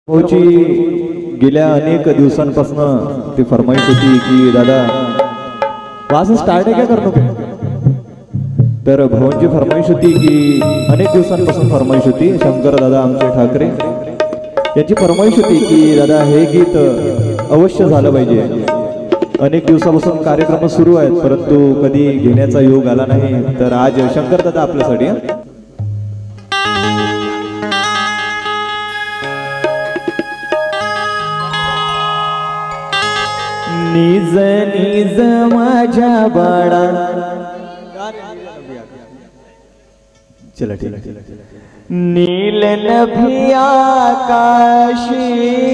भाऊची गेल्या अनेक दिवसांपासून ती फरमाईश होती की दादा वाज स्टार्ट आहे काय करणं. तर भाऊंची फरमाईश होती की अनेक दिवसांपासून फरमाईश होती शंकर दादा आमचे ठाकरे यांची फरमाईश होती की दादा हे गीत अवश्य झालं पाहिजे. अनेक दिवसापासून कार्यक्रम सुरू आहेत परंतु कधी घेण्याचा योग आला नाही. तर आज शंकर दादा आपल्यासाठी निज निज माझ्या बाळा चला ठीक नील नभी आकाशी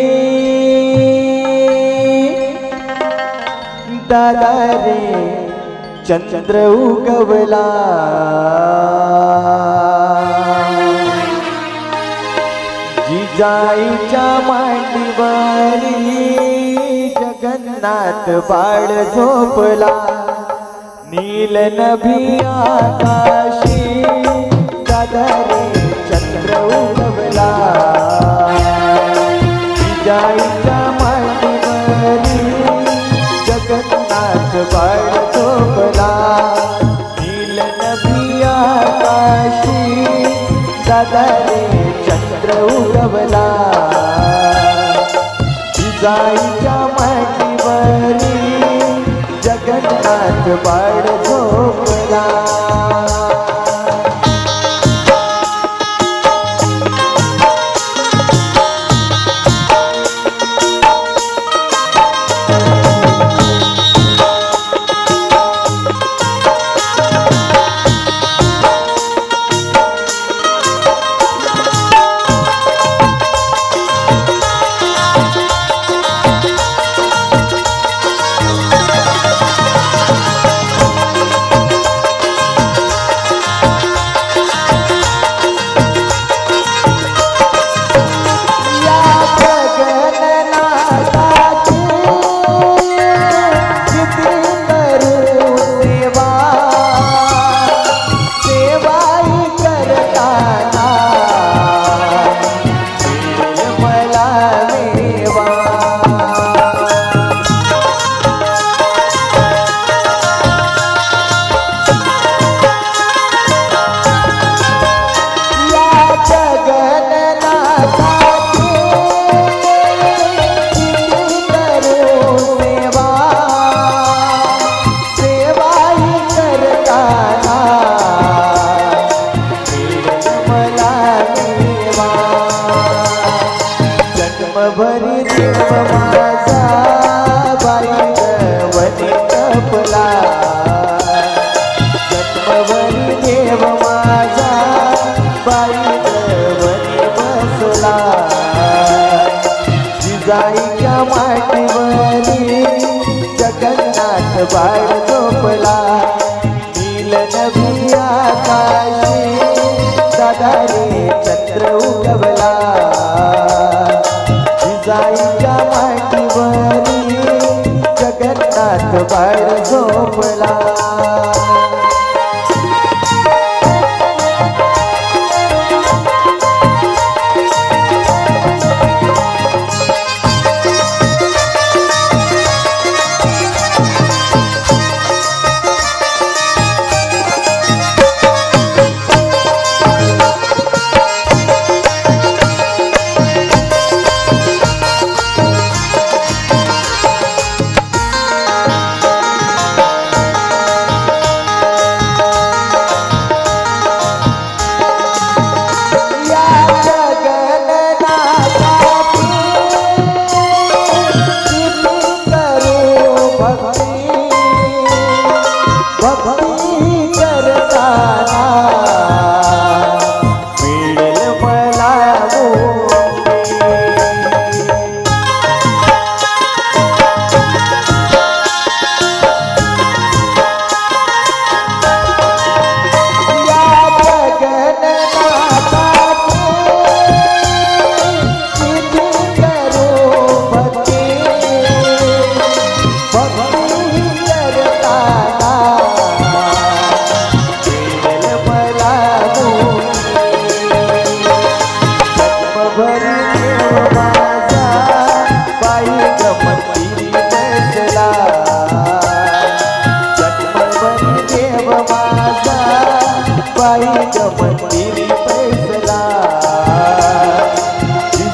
दादा रे चंद्र उगवला जिजाईच्या मांडीवरी जगन्नाथ बाळ झोपला. नील नभी आकाशी दादा रे चंद्र उगवला जिजाईच्या मांडीवरी जगन्नाथ बाळ झोपला. नील नभी आकाशी दादा रे चंद्र उगवला जिजाईच्या मांडीवरी जगन्नाथ बाळ झोपला. जिजाईच्या मांडीवरी जगन्नाथ बाळ झोपला. नील नभी आकाशी दादा रे चंद्र उगवला जिजाईच्या मांडीवरी जगन्नाथ बाळ झोपला.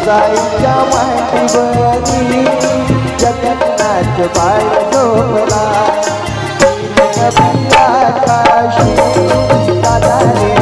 साईच्या मांडीवरी जगन्नाथ बाळ झोपला आकाशी दादा रे